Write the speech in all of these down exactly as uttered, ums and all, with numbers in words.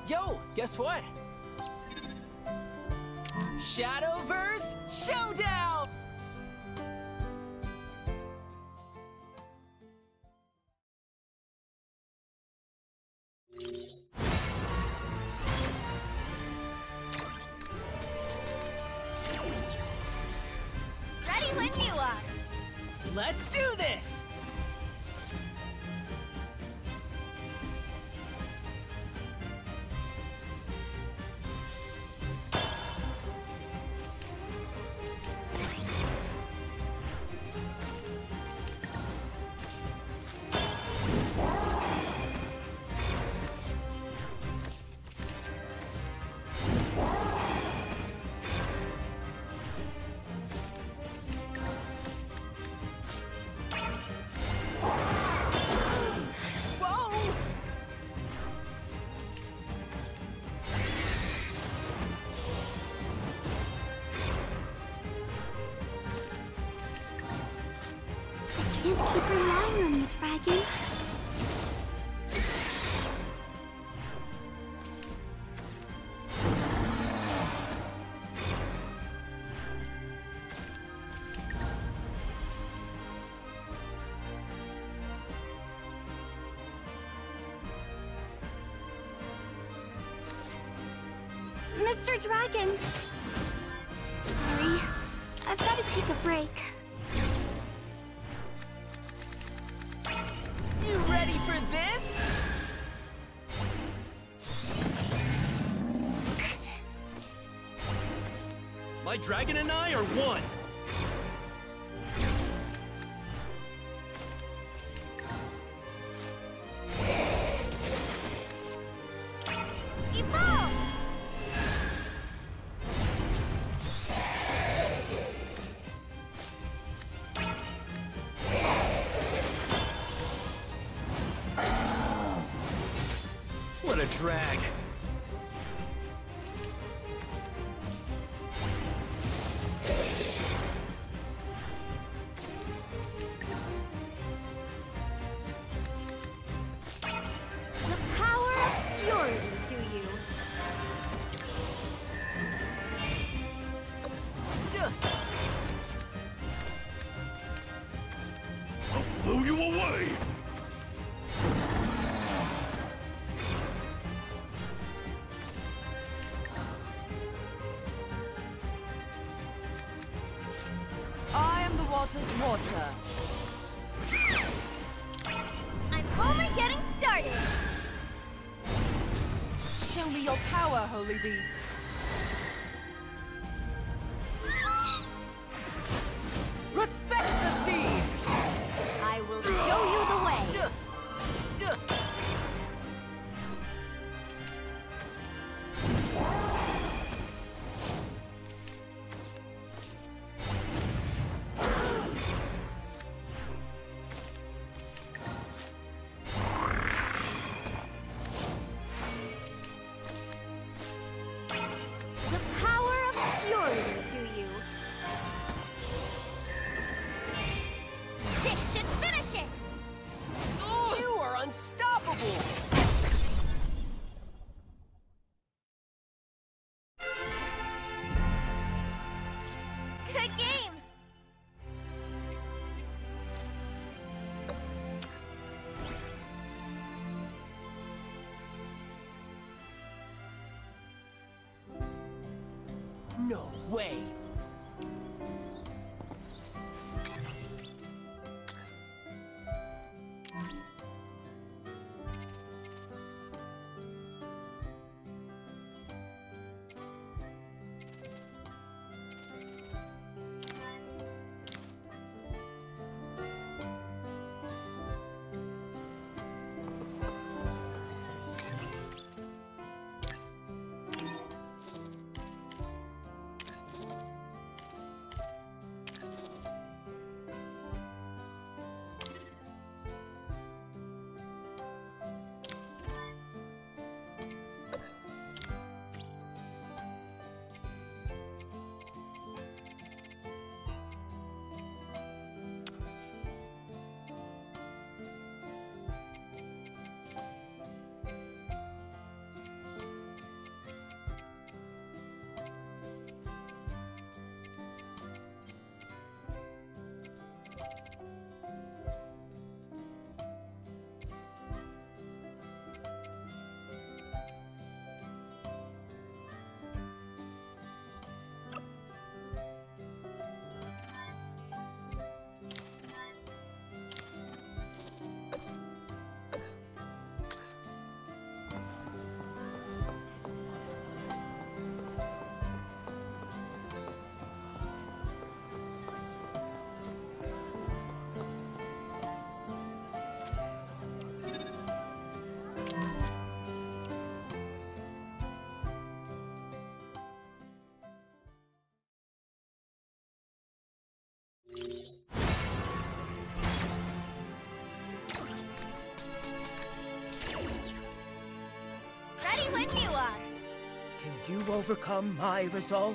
Yo, guess what? Shadowverse Showdown! Ready when you are. Let's do this! Can't keep relying on you, Dragon. Mister Dragon! Sorry, I've got to take a break. You ready for this? My dragon and I are one. Evolve! What a drag. The power of purity to you. I'll blow you away! I am the water's watcher. I'm only getting started. Show me your power, holy beast. Respect the sea! I will show you the way. The power of purity to you. This should finish it! You are unstoppable! Good game! No way! Ready when you are. Can you overcome my resolve?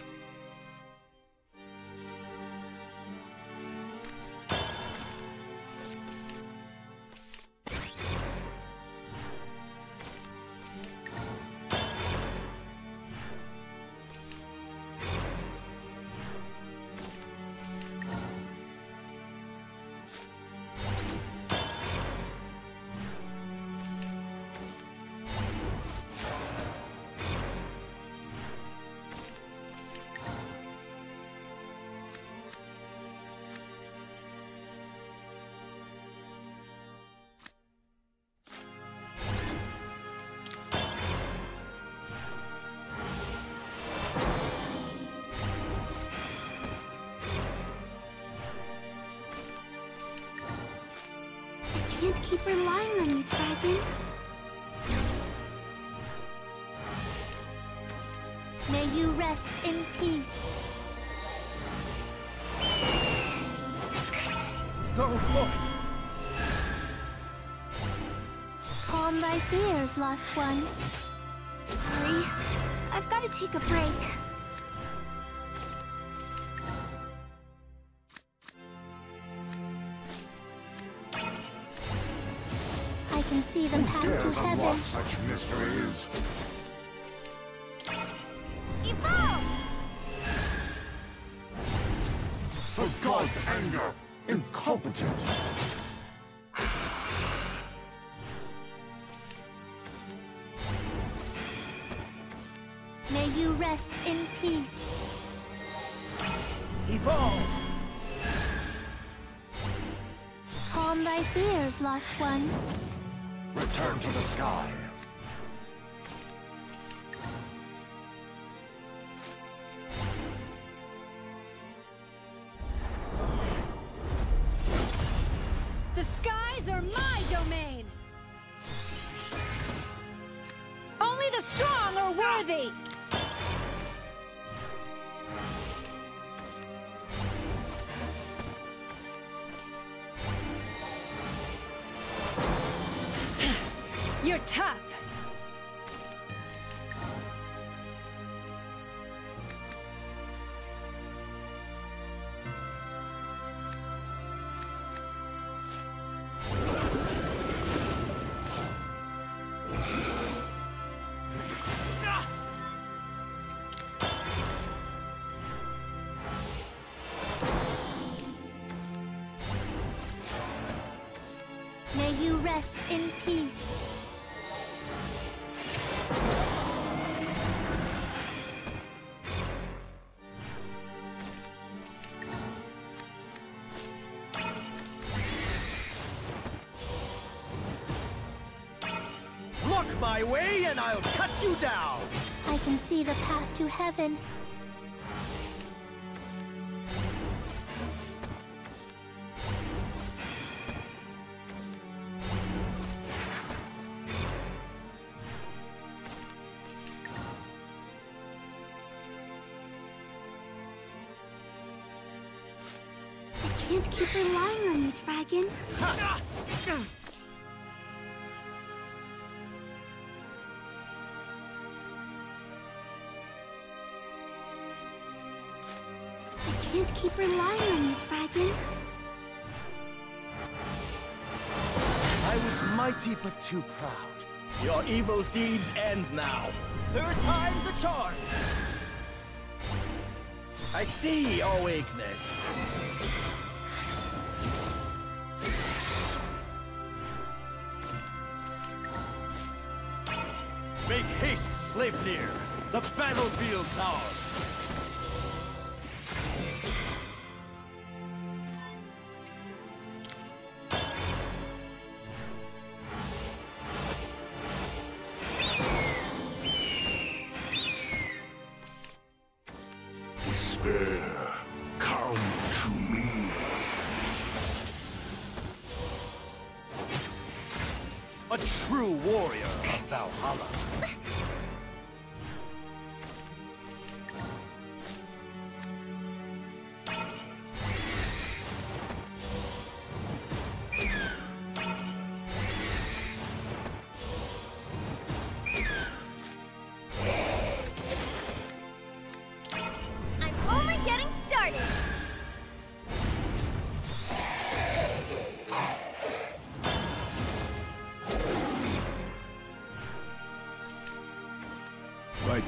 Can't keep relying on you, Dragon. May you rest in peace. Go forth! Calm thy fears, lost ones. Sorry, I've got to take a break. I can see the path to Dares heaven. unlock such mysteries. Evolve! The gods' anger, incompetent. May you rest in peace. Evolve! Calm thy fears, lost ones. Return to the sky. The skies are my domain! Only the strong are worthy! You're tough! May you rest in peace. Block my way and I'll cut you down! I can see the path to heaven. I can't keep relying on you, Dragon. I can't keep relying on you, Dragon. I was mighty but too proud. Your evil deeds end now. Third time's a charm! I see your weakness. Make haste, Sleipnir! The battlefield's ours! Despair, come to me. A true warrior of Valhalla.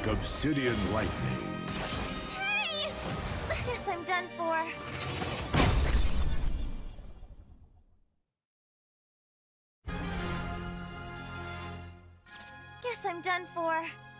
obsidian lightning. Hey! Guess I'm done for. Guess I'm done for.